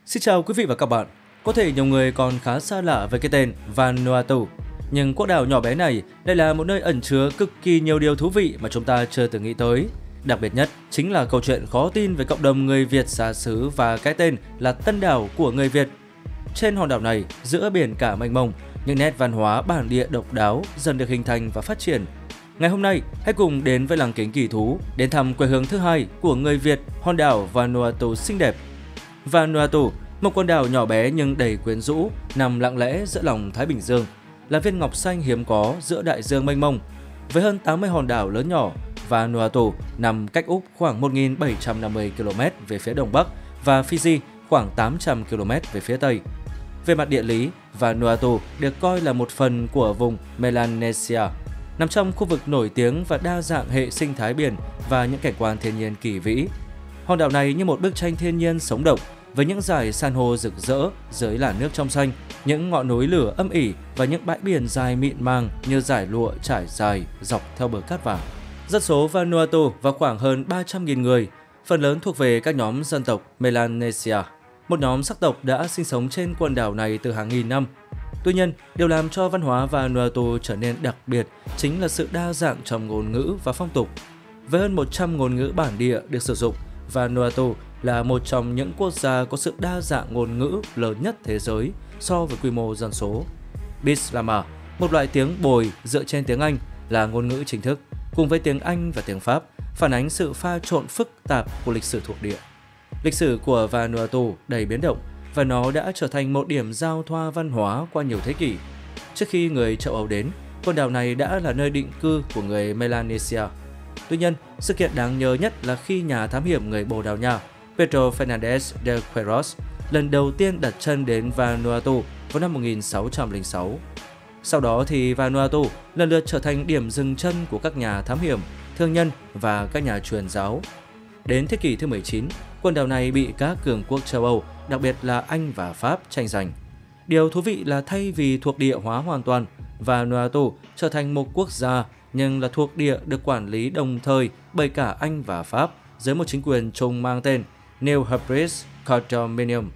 Xin chào quý vị và các bạn. Có thể nhiều người còn khá xa lạ với cái tên Vanuatu, nhưng quốc đảo nhỏ bé này lại là một nơi ẩn chứa cực kỳ nhiều điều thú vị mà chúng ta chưa từng nghĩ tới. Đặc biệt nhất chính là câu chuyện khó tin về cộng đồng người Việt xa xứ và cái tên là Tân Đảo của người Việt. Trên hòn đảo này, giữa biển cả mênh mông, những nét văn hóa bản địa độc đáo dần được hình thành và phát triển. Ngày hôm nay, hãy cùng đến với làng kính kỳ thú, đến thăm quê hương thứ hai của người Việt, hòn đảo Vanuatu xinh đẹp. Vanuatu, một quần đảo nhỏ bé nhưng đầy quyến rũ, nằm lặng lẽ giữa lòng Thái Bình Dương, là viên ngọc xanh hiếm có giữa đại dương mênh mông. Với hơn 80 hòn đảo lớn nhỏ, Vanuatu nằm cách Úc khoảng 1.750 km về phía đông bắc và Fiji khoảng 800 km về phía tây. Về mặt địa lý, Vanuatu được coi là một phần của vùng Melanesia, nằm trong khu vực nổi tiếng và đa dạng hệ sinh thái biển và những cảnh quan thiên nhiên kỳ vĩ. Hòn đảo này như một bức tranh thiên nhiên sống động, với những dải san hô rực rỡ dưới làn nước trong xanh, những ngọn núi lửa âm ỉ và những bãi biển dài mịn màng như dải lụa trải dài dọc theo bờ cát vàng. Dân số Vanuatu vào khoảng hơn 300.000 người, phần lớn thuộc về các nhóm dân tộc Melanesia, một nhóm sắc tộc đã sinh sống trên quần đảo này từ hàng nghìn năm. Tuy nhiên, điều làm cho văn hóa Vanuatu trở nên đặc biệt chính là sự đa dạng trong ngôn ngữ và phong tục. Với hơn 100 ngôn ngữ bản địa được sử dụng, Vanuatu là một trong những quốc gia có sự đa dạng ngôn ngữ lớn nhất thế giới so với quy mô dân số. Bislama, một loại tiếng bồi dựa trên tiếng Anh, là ngôn ngữ chính thức, cùng với tiếng Anh và tiếng Pháp, phản ánh sự pha trộn phức tạp của lịch sử thuộc địa. Lịch sử của Vanuatu đầy biến động và nó đã trở thành một điểm giao thoa văn hóa qua nhiều thế kỷ. Trước khi người châu Âu đến, quần đảo này đã là nơi định cư của người Melanesia. Tuy nhiên, sự kiện đáng nhớ nhất là khi nhà thám hiểm người Bồ Đào Nha Pedro Fernandez de Queiroz lần đầu tiên đặt chân đến Vanuatu vào năm 1606. Sau đó thì Vanuatu lần lượt trở thành điểm dừng chân của các nhà thám hiểm, thương nhân và các nhà truyền giáo. Đến thế kỷ thứ 19, quần đảo này bị các cường quốc châu Âu, đặc biệt là Anh và Pháp tranh giành. Điều thú vị là thay vì thuộc địa hóa hoàn toàn, Vanuatu trở thành một quốc gia nhưng là thuộc địa được quản lý đồng thời bởi cả Anh và Pháp dưới một chính quyền chung mang tên New Hebrides Condominium.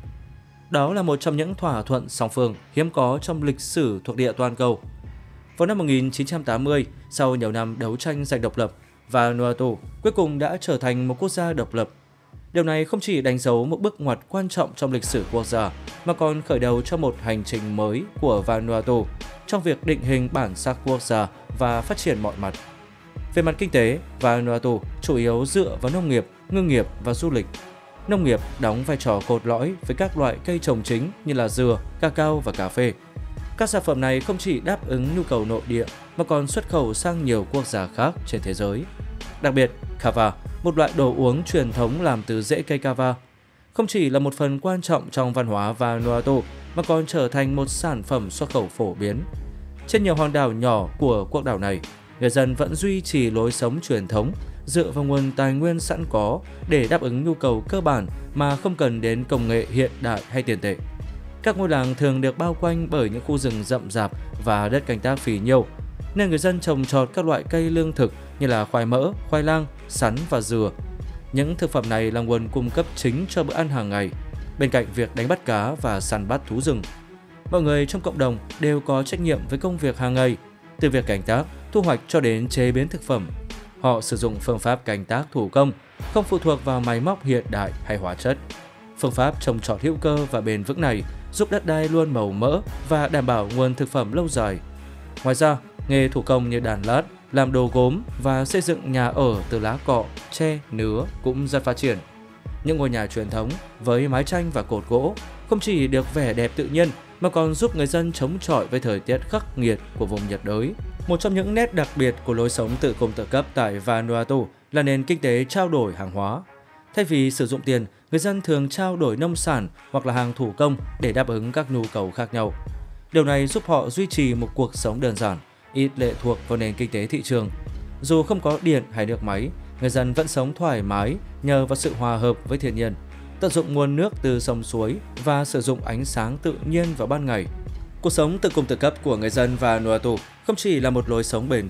Đó là một trong những thỏa thuận song phương hiếm có trong lịch sử thuộc địa toàn cầu. Vào năm 1980, sau nhiều năm đấu tranh giành độc lập, Vanuatu cuối cùng đã trở thành một quốc gia độc lập. Điều này không chỉ đánh dấu một bước ngoặt quan trọng trong lịch sử quốc gia, mà còn khởi đầu cho một hành trình mới của Vanuatu trong việc định hình bản sắc quốc gia và phát triển mọi mặt. Về mặt kinh tế, Vanuatu chủ yếu dựa vào nông nghiệp, ngư nghiệp và du lịch. Nông nghiệp đóng vai trò cốt lõi với các loại cây trồng chính như là dừa, cacao và cà phê. Các sản phẩm này không chỉ đáp ứng nhu cầu nội địa mà còn xuất khẩu sang nhiều quốc gia khác trên thế giới. Đặc biệt, kava, một loại đồ uống truyền thống làm từ rễ cây kava, không chỉ là một phần quan trọng trong văn hóa Vanuatu mà còn trở thành một sản phẩm xuất khẩu phổ biến. Trên nhiều hòn đảo nhỏ của quốc đảo này, người dân vẫn duy trì lối sống truyền thống dựa vào nguồn tài nguyên sẵn có để đáp ứng nhu cầu cơ bản mà không cần đến công nghệ hiện đại hay tiền tệ. Các ngôi làng thường được bao quanh bởi những khu rừng rậm rạp và đất canh tác phì nhiêu, nên người dân trồng trọt các loại cây lương thực như là khoai mỡ, khoai lang, sắn và dừa. Những thực phẩm này là nguồn cung cấp chính cho bữa ăn hàng ngày, bên cạnh việc đánh bắt cá và săn bắt thú rừng. Mọi người trong cộng đồng đều có trách nhiệm với công việc hàng ngày, từ việc canh tác, thu hoạch cho đến chế biến thực phẩm. Họ sử dụng phương pháp canh tác thủ công, không phụ thuộc vào máy móc hiện đại hay hóa chất. Phương pháp trồng trọt hữu cơ và bền vững này giúp đất đai luôn màu mỡ và đảm bảo nguồn thực phẩm lâu dài. Ngoài ra, nghề thủ công như đàn lát, làm đồ gốm và xây dựng nhà ở từ lá cọ, tre, nứa cũng rất phát triển. Những ngôi nhà truyền thống với mái tranh và cột gỗ không chỉ được vẻ đẹp tự nhiên mà còn giúp người dân chống chọi với thời tiết khắc nghiệt của vùng nhiệt đới. Một trong những nét đặc biệt của lối sống tự cung tự cấp tại Vanuatu là nền kinh tế trao đổi hàng hóa. Thay vì sử dụng tiền, người dân thường trao đổi nông sản hoặc là hàng thủ công để đáp ứng các nhu cầu khác nhau. Điều này giúp họ duy trì một cuộc sống đơn giản, ít lệ thuộc vào nền kinh tế thị trường. Dù không có điện hay nước máy, người dân vẫn sống thoải mái nhờ vào sự hòa hợp với thiên nhiên, tận dụng nguồn nước từ sông suối và sử dụng ánh sáng tự nhiên vào ban ngày. Cuộc sống tự cung tự cấp của người dân Vanuatu không chỉ là một lối sống bền vững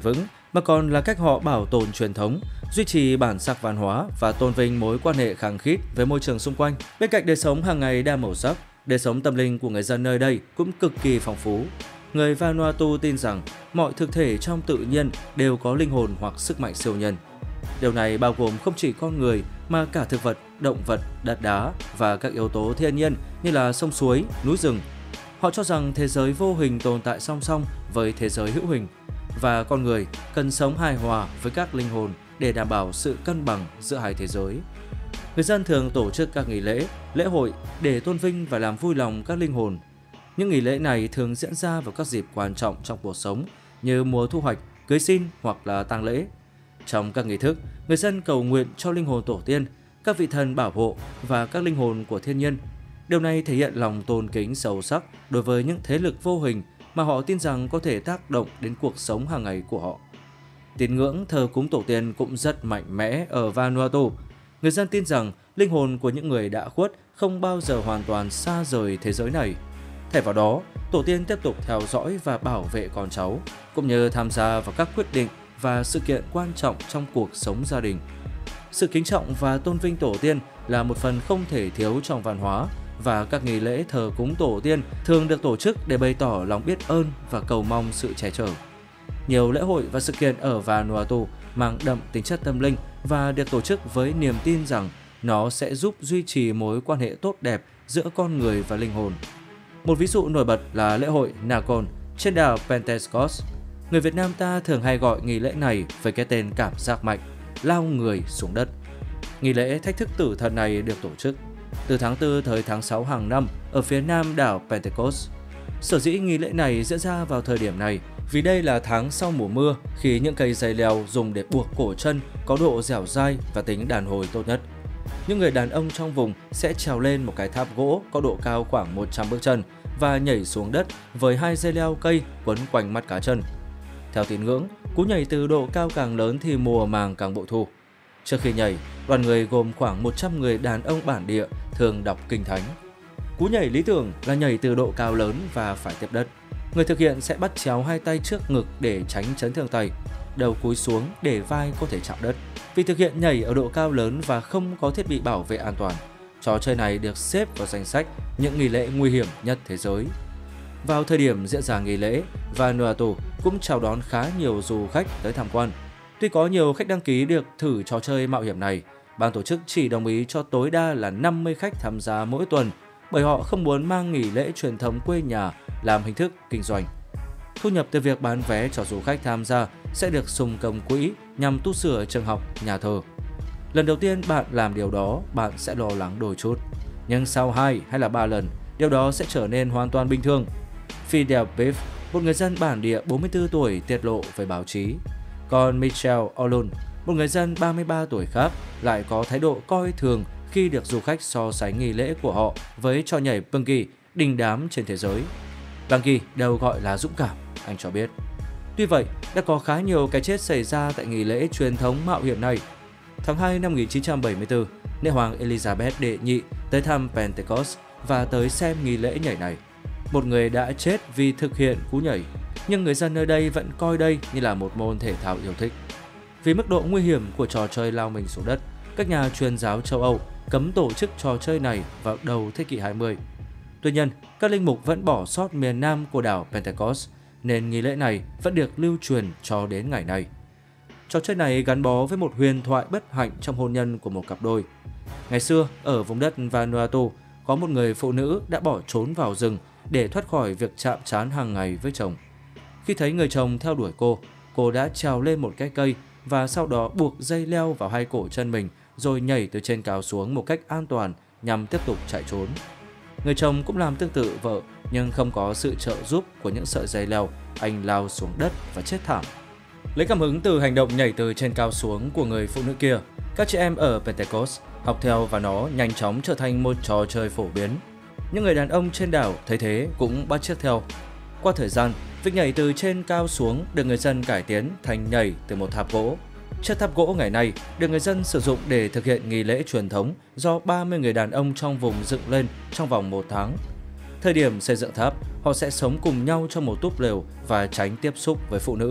mà còn là cách họ bảo tồn truyền thống, duy trì bản sắc văn hóa và tôn vinh mối quan hệ khăng khít với môi trường xung quanh. Bên cạnh đời sống hàng ngày đa màu sắc, đời sống tâm linh của người dân nơi đây cũng cực kỳ phong phú. Người Vanuatu tin rằng mọi thực thể trong tự nhiên đều có linh hồn hoặc sức mạnh siêu nhân. Điều này bao gồm không chỉ con người mà cả thực vật, động vật, đất đá và các yếu tố thiên nhiên như là sông suối, núi rừng. Họ cho rằng thế giới vô hình tồn tại song song với thế giới hữu hình và con người cần sống hài hòa với các linh hồn để đảm bảo sự cân bằng giữa hai thế giới. Người dân thường tổ chức các nghi lễ, lễ hội để tôn vinh và làm vui lòng các linh hồn. Những nghi lễ này thường diễn ra vào các dịp quan trọng trong cuộc sống như mùa thu hoạch, cưới xin hoặc là tang lễ. Trong các nghi thức, người dân cầu nguyện cho linh hồn tổ tiên, các vị thần bảo hộ và các linh hồn của thiên nhiên. Điều này thể hiện lòng tôn kính sâu sắc đối với những thế lực vô hình mà họ tin rằng có thể tác động đến cuộc sống hàng ngày của họ. Tín ngưỡng thờ cúng tổ tiên cũng rất mạnh mẽ ở Vanuatu. Người dân tin rằng linh hồn của những người đã khuất không bao giờ hoàn toàn xa rời thế giới này. Thay vào đó, tổ tiên tiếp tục theo dõi và bảo vệ con cháu, cũng như tham gia vào các quyết định và sự kiện quan trọng trong cuộc sống gia đình. Sự kính trọng và tôn vinh tổ tiên là một phần không thể thiếu trong văn hóa, và các nghi lễ thờ cúng tổ tiên thường được tổ chức để bày tỏ lòng biết ơn và cầu mong sự che chở. Nhiều lễ hội và sự kiện ở Vanuatu mang đậm tính chất tâm linh và được tổ chức với niềm tin rằng nó sẽ giúp duy trì mối quan hệ tốt đẹp giữa con người và linh hồn. Một ví dụ nổi bật là lễ hội Nakon trên đảo Pentecost. Người Việt Nam ta thường hay gọi nghi lễ này với cái tên cảm giác mạnh, lao người xuống đất. Nghi lễ thách thức tử thần này được tổ chức từ tháng 4 tới tháng 6 hàng năm ở phía nam đảo Pentecost. Sở dĩ nghi lễ này diễn ra vào thời điểm này vì đây là tháng sau mùa mưa, khi những cây dây leo dùng để buộc cổ chân có độ dẻo dai và tính đàn hồi tốt nhất. Những người đàn ông trong vùng sẽ trèo lên một cái tháp gỗ có độ cao khoảng 100 bước chân và nhảy xuống đất với 2 dây leo cây quấn quanh mắt cá chân. Theo tín ngưỡng, cú nhảy từ độ cao càng lớn thì mùa màng càng bội thu. Trước khi nhảy, đoàn người gồm khoảng 100 người đàn ông bản địa thường đọc kinh thánh. Cú nhảy lý tưởng là nhảy từ độ cao lớn và phải tiếp đất. Người thực hiện sẽ bắt chéo hai tay trước ngực để tránh chấn thương tay, đầu cúi xuống để vai có thể chạm đất. Vì thực hiện nhảy ở độ cao lớn và không có thiết bị bảo vệ an toàn, trò chơi này được xếp vào danh sách những nghi lễ nguy hiểm nhất thế giới. Vào thời điểm diễn ra nghi lễ, Vanuatu cũng chào đón khá nhiều du khách tới tham quan. Tuy có nhiều khách đăng ký được thử trò chơi mạo hiểm này, ban tổ chức chỉ đồng ý cho tối đa là 50 khách tham gia mỗi tuần, bởi họ không muốn mang nghỉ lễ truyền thống quê nhà làm hình thức kinh doanh. Thu nhập từ việc bán vé cho du khách tham gia sẽ được sum công quỹ nhằm tu sửa trường học, nhà thờ. Lần đầu tiên bạn làm điều đó, bạn sẽ lo lắng đôi chút. Nhưng sau 2 hay là 3 lần, điều đó sẽ trở nên hoàn toàn bình thường. Fidel Biff, một người dân bản địa 44 tuổi tiết lộ với báo chí. Còn Michelle Olun, một người dân 33 tuổi khác, lại có thái độ coi thường khi được du khách so sánh nghi lễ của họ với trò nhảy bungee đình đám trên thế giới. Bungee đều gọi là dũng cảm, anh cho biết. Tuy vậy, đã có khá nhiều cái chết xảy ra tại nghi lễ truyền thống mạo hiểm này. Tháng 2 năm 1974, nữ hoàng Elizabeth đệ nhị tới thăm Pentecost và tới xem nghi lễ nhảy này. Một người đã chết vì thực hiện cú nhảy, nhưng người dân nơi đây vẫn coi đây như là một môn thể thao yêu thích. Vì mức độ nguy hiểm của trò chơi lao mình xuống đất, các nhà truyền giáo châu Âu cấm tổ chức trò chơi này vào đầu thế kỷ 20. Tuy nhiên, các linh mục vẫn bỏ sót miền nam của đảo Pentecost, nên nghi lễ này vẫn được lưu truyền cho đến ngày nay. Trò chơi này gắn bó với một huyền thoại bất hạnh trong hôn nhân của một cặp đôi. Ngày xưa, ở vùng đất Vanuatu, có một người phụ nữ đã bỏ trốn vào rừng để thoát khỏi việc chạm trán hàng ngày với chồng. Khi thấy người chồng theo đuổi cô đã trèo lên một cái cây và sau đó buộc dây leo vào hai cổ chân mình rồi nhảy từ trên cao xuống một cách an toàn nhằm tiếp tục chạy trốn. Người chồng cũng làm tương tự vợ, nhưng không có sự trợ giúp của những sợi dây leo, anh lao xuống đất và chết thảm. Lấy cảm hứng từ hành động nhảy từ trên cao xuống của người phụ nữ kia, các chị em ở Pentecost học theo và nó nhanh chóng trở thành một trò chơi phổ biến. Những người đàn ông trên đảo thấy thế cũng bắt chước theo. Qua thời gian, việc nhảy từ trên cao xuống được người dân cải tiến thành nhảy từ một tháp gỗ. Chiếc tháp gỗ ngày nay được người dân sử dụng để thực hiện nghi lễ truyền thống do 30 người đàn ông trong vùng dựng lên trong vòng 1 tháng. Thời điểm xây dựng tháp, họ sẽ sống cùng nhau trong một túp lều và tránh tiếp xúc với phụ nữ.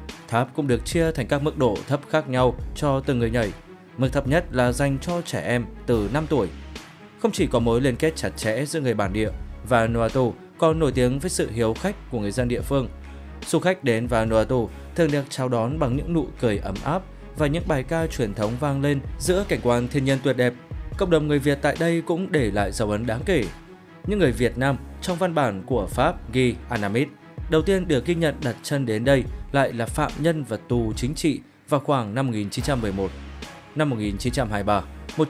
Tháp cũng được chia thành các mức độ thấp khác nhau cho từng người nhảy. Mức thấp nhất là dành cho trẻ em từ 5 tuổi. Không chỉ có mối liên kết chặt chẽ giữa người bản địa, Vanuatu còn nổi tiếng với sự hiếu khách của người dân địa phương. Du khách đến Vanuatu thường được chào đón bằng những nụ cười ấm áp và những bài ca truyền thống vang lên giữa cảnh quan thiên nhiên tuyệt đẹp. Cộng đồng người Việt tại đây cũng để lại dấu ấn đáng kể. Những người Việt Nam trong văn bản của Pháp ghi Annamite đầu tiên được ghi nhận đặt chân đến đây lại là phạm nhân và tù chính trị vào khoảng năm 1911. Năm 1923,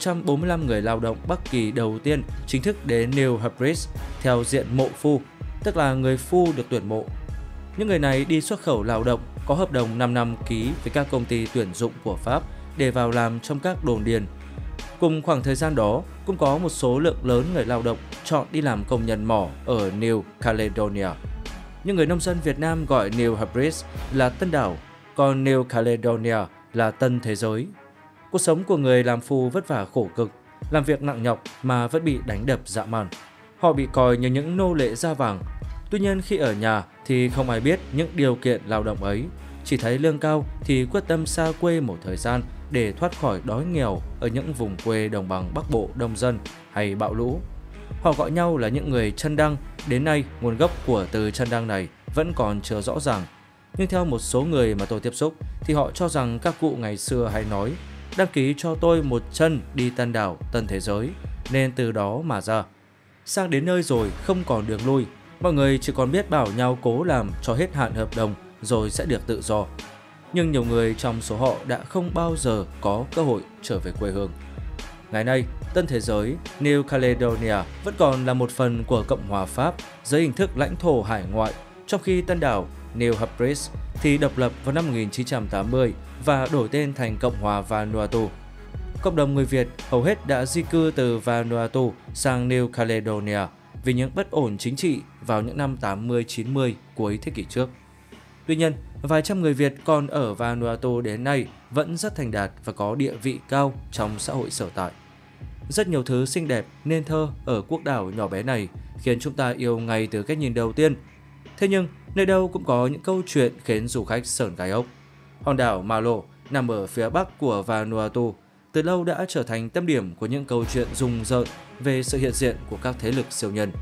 145 người lao động Bắc Kỳ đầu tiên chính thức đến New Hebrides theo diện mộ phu, tức là người phu được tuyển mộ. Những người này đi xuất khẩu lao động, có hợp đồng 5 năm ký với các công ty tuyển dụng của Pháp để vào làm trong các đồn điền. Cùng khoảng thời gian đó, cũng có một số lượng lớn người lao động chọn đi làm công nhân mỏ ở New Caledonia. Những người nông dân Việt Nam gọi New Hebrides là Tân Đảo, còn New Caledonia là Tân Thế Giới. Cuộc sống của người làm phu vất vả khổ cực, làm việc nặng nhọc mà vẫn bị đánh đập dã man. Họ bị coi như những nô lệ da vàng. Tuy nhiên khi ở nhà thì không ai biết những điều kiện lao động ấy, chỉ thấy lương cao thì quyết tâm xa quê một thời gian để thoát khỏi đói nghèo ở những vùng quê đồng bằng Bắc Bộ đông dân hay bão lũ. Họ gọi nhau là những người chân đăng, đến nay nguồn gốc của từ chân đăng này vẫn còn chưa rõ ràng. Nhưng theo một số người mà tôi tiếp xúc thì họ cho rằng các cụ ngày xưa hay nói đăng ký cho tôi một chân đi Tân Đảo, Tân Thế Giới, nên từ đó mà ra. Sang đến nơi rồi không còn đường lui, mọi người chỉ còn biết bảo nhau cố làm cho hết hạn hợp đồng rồi sẽ được tự do. Nhưng nhiều người trong số họ đã không bao giờ có cơ hội trở về quê hương. Ngày nay, Tân Thế Giới, New Caledonia vẫn còn là một phần của Cộng hòa Pháp dưới hình thức lãnh thổ hải ngoại, trong khi Tân Đảo, New Hebrides thì độc lập vào năm 1980 và đổi tên thành Cộng hòa Vanuatu. Cộng đồng người Việt hầu hết đã di cư từ Vanuatu sang New Caledonia vì những bất ổn chính trị vào những năm 80-90 cuối thế kỷ trước. Tuy nhiên, vài trăm người Việt còn ở Vanuatu đến nay vẫn rất thành đạt và có địa vị cao trong xã hội sở tại. Rất nhiều thứ xinh đẹp, nên thơ ở quốc đảo nhỏ bé này khiến chúng ta yêu ngay từ cái nhìn đầu tiên. Thế nhưng, nơi đâu cũng có những câu chuyện khiến du khách sởn gai ốc. Hòn đảo Malo nằm ở phía bắc của Vanuatu, từ lâu đã trở thành tâm điểm của những câu chuyện rùng rợn về sự hiện diện của các thế lực siêu nhân.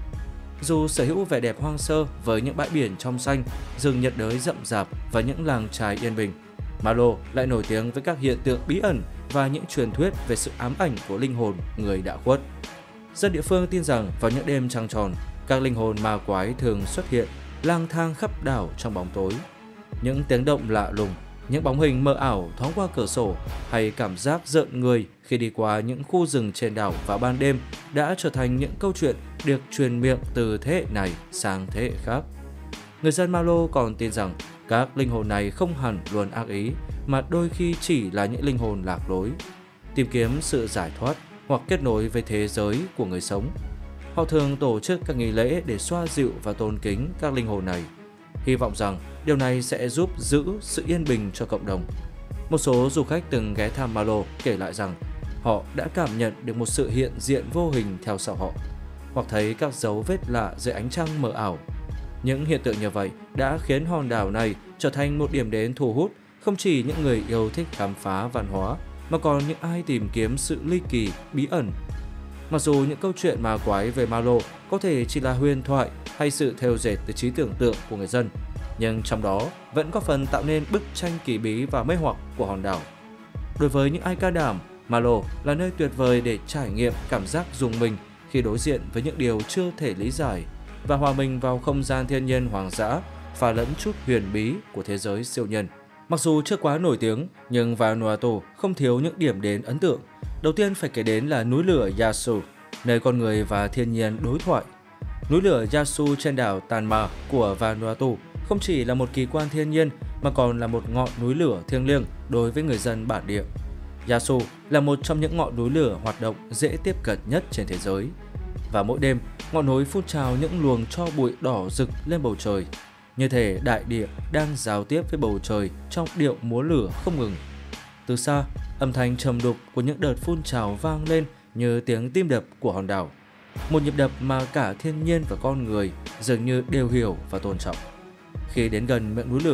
Dù sở hữu vẻ đẹp hoang sơ với những bãi biển trong xanh, rừng nhiệt đới rậm rạp và những làng chài yên bình, Malo lại nổi tiếng với các hiện tượng bí ẩn và những truyền thuyết về sự ám ảnh của linh hồn người đã khuất. Dân địa phương tin rằng vào những đêm trăng tròn, các linh hồn ma quái thường xuất hiện, lang thang khắp đảo trong bóng tối. Những tiếng động lạ lùng, những bóng hình mờ ảo thoáng qua cửa sổ hay cảm giác rợn người khi đi qua những khu rừng trên đảo vào ban đêm đã trở thành những câu chuyện được truyền miệng từ thế hệ này sang thế hệ khác. Người dân Malo còn tin rằng các linh hồn này không hẳn luôn ác ý, mà đôi khi chỉ là những linh hồn lạc lối, tìm kiếm sự giải thoát hoặc kết nối với thế giới của người sống. Họ thường tổ chức các nghi lễ để xoa dịu và tôn kính các linh hồn này, hy vọng rằng điều này sẽ giúp giữ sự yên bình cho cộng đồng. Một số du khách từng ghé thăm Malo kể lại rằng họ đã cảm nhận được một sự hiện diện vô hình theo sau họ, hoặc thấy các dấu vết lạ dưới ánh trăng mờ ảo. Những hiện tượng như vậy đã khiến hòn đảo này trở thành một điểm đến thu hút không chỉ những người yêu thích khám phá văn hóa, mà còn những ai tìm kiếm sự ly kỳ, bí ẩn. Mặc dù những câu chuyện ma quái về Malo có thể chỉ là huyền thoại hay sự thêu dệt từ trí tưởng tượng của người dân, nhưng trong đó vẫn có phần tạo nên bức tranh kỳ bí và mê hoặc của hòn đảo. Đối với những ai can đảm, Malo là nơi tuyệt vời để trải nghiệm cảm giác rùng mình khi đối diện với những điều chưa thể lý giải và hòa mình vào không gian thiên nhiên hoang dã, pha lẫn chút huyền bí của thế giới siêu nhân. Mặc dù chưa quá nổi tiếng, nhưng Vanuatu không thiếu những điểm đến ấn tượng. Đầu tiên phải kể đến là núi lửa Yasu, nơi con người và thiên nhiên đối thoại. Núi lửa Yasu trên đảo Tanma của Vanuatu không chỉ là một kỳ quan thiên nhiên mà còn là một ngọn núi lửa thiêng liêng đối với người dân bản địa. Yasu là một trong những ngọn núi lửa hoạt động dễ tiếp cận nhất trên thế giới. Và mỗi đêm, ngọn núi phun trào những luồng tro bụi đỏ rực lên bầu trời, như thể đại địa đang giao tiếp với bầu trời trong điệu múa lửa không ngừng. Từ xa, âm thanh trầm đục của những đợt phun trào vang lên như tiếng tim đập của hòn đảo, một nhịp đập mà cả thiên nhiên và con người dường như đều hiểu và tôn trọng. Khi đến gần miệng núi lửa,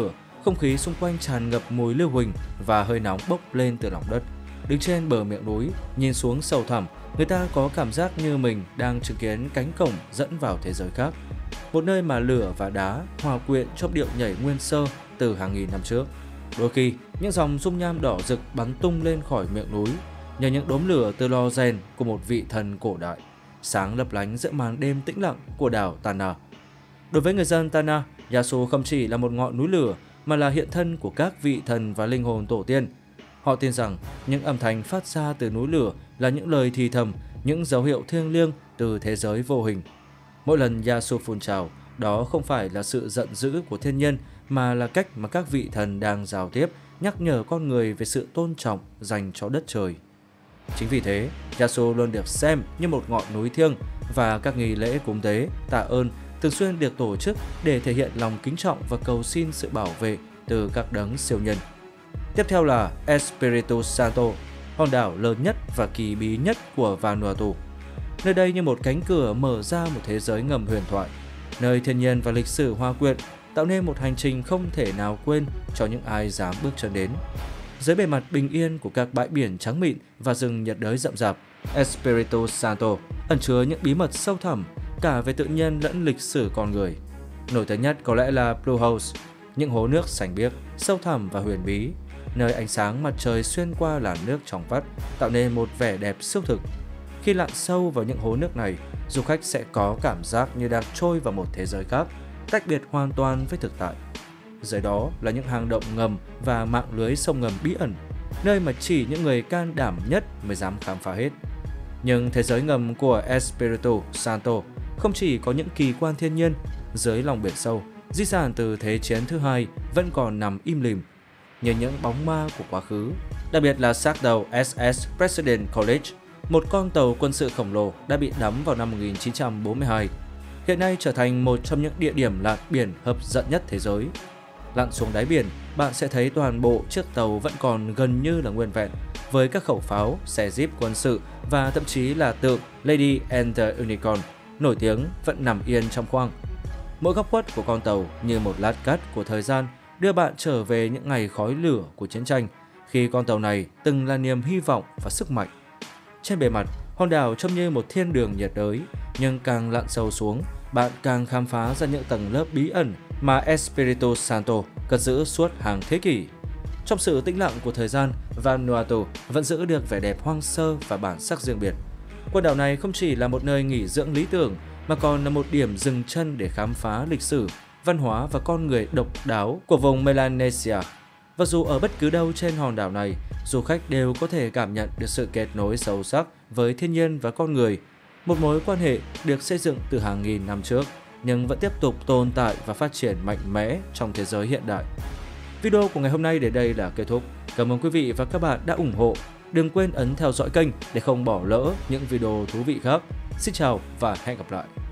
Không khí xung quanh tràn ngập mùi lưu huỳnh và hơi nóng bốc lên từ lòng đất. Đứng trên bờ miệng núi, nhìn xuống sâu thẳm, người ta có cảm giác như mình đang chứng kiến cánh cổng dẫn vào thế giới khác. Một nơi mà lửa và đá hòa quyện trong điệu nhảy nguyên sơ từ hàng nghìn năm trước. Đôi khi, những dòng dung nham đỏ rực bắn tung lên khỏi miệng núi, nhờ những đốm lửa từ lò rèn của một vị thần cổ đại, sáng lấp lánh giữa màn đêm tĩnh lặng của đảo Tana. Đối với người dân Tana, Yasu không chỉ là một ngọn núi lửa mà là hiện thân của các vị thần và linh hồn tổ tiên. Họ tin rằng những âm thanh phát ra từ núi lửa là những lời thì thầm, những dấu hiệu thiêng liêng từ thế giới vô hình. Mỗi lần Yasu phun trào, đó không phải là sự giận dữ của thiên nhiên mà là cách mà các vị thần đang giao tiếp, nhắc nhở con người về sự tôn trọng dành cho đất trời. Chính vì thế, Yasu luôn được xem như một ngọn núi thiêng và các nghi lễ cúng tế, tạ ơn thường xuyên được tổ chức để thể hiện lòng kính trọng và cầu xin sự bảo vệ từ các đấng siêu nhân. Tiếp theo là Espiritu Santo, hòn đảo lớn nhất và kỳ bí nhất của Vanuatu. Nơi đây như một cánh cửa mở ra một thế giới ngầm huyền thoại, nơi thiên nhiên và lịch sử hòa quyện, tạo nên một hành trình không thể nào quên cho những ai dám bước chân đến. Dưới bề mặt bình yên của các bãi biển trắng mịn và rừng nhiệt đới rậm rạp, Espiritu Santo ẩn chứa những bí mật sâu thẳm cả về tự nhiên lẫn lịch sử con người. Nổi tiếng nhất có lẽ là Blue Holes, những hố nước xanh biếc, sâu thẳm và huyền bí, nơi ánh sáng mặt trời xuyên qua làn nước trong vắt, tạo nên một vẻ đẹp siêu thực. Khi lặn sâu vào những hố nước này, du khách sẽ có cảm giác như đang trôi vào một thế giới khác, tách biệt hoàn toàn với thực tại. Dưới đó là những hang động ngầm và mạng lưới sông ngầm bí ẩn, nơi mà chỉ những người can đảm nhất mới dám khám phá hết. Nhưng thế giới ngầm của Espiritu Santo không chỉ có những kỳ quan thiên nhiên, dưới lòng biển sâu, di sản từ Thế chiến thứ hai vẫn còn nằm im lìm như những bóng ma của quá khứ. Đặc biệt là xác đầu SS President College, một con tàu quân sự khổng lồ đã bị đắm vào năm 1942, hiện nay trở thành một trong những địa điểm lặn biển hấp dẫn nhất thế giới. Lặn xuống đáy biển, bạn sẽ thấy toàn bộ chiếc tàu vẫn còn gần như là nguyên vẹn, với các khẩu pháo, xe jeep quân sự và thậm chí là tượng Lady and the Unicorn nổi tiếng vẫn nằm yên trong khoang. Mỗi góc khuất của con tàu như một lát cắt của thời gian đưa bạn trở về những ngày khói lửa của chiến tranh, khi con tàu này từng là niềm hy vọng và sức mạnh. Trên bề mặt, hòn đảo trông như một thiên đường nhiệt đới, nhưng càng lặn sâu xuống, bạn càng khám phá ra những tầng lớp bí ẩn mà Espiritu Santo cất giữ suốt hàng thế kỷ. Trong sự tĩnh lặng của thời gian, Vanuatu vẫn giữ được vẻ đẹp hoang sơ và bản sắc riêng biệt. Quần đảo này không chỉ là một nơi nghỉ dưỡng lý tưởng, mà còn là một điểm dừng chân để khám phá lịch sử, văn hóa và con người độc đáo của vùng Melanesia. Và dù ở bất cứ đâu trên hòn đảo này, du khách đều có thể cảm nhận được sự kết nối sâu sắc với thiên nhiên và con người, một mối quan hệ được xây dựng từ hàng nghìn năm trước, nhưng vẫn tiếp tục tồn tại và phát triển mạnh mẽ trong thế giới hiện đại. Video của ngày hôm nay đến đây là kết thúc. Cảm ơn quý vị và các bạn đã ủng hộ. Đừng quên ấn theo dõi kênh để không bỏ lỡ những video thú vị khác. Xin chào và hẹn gặp lại.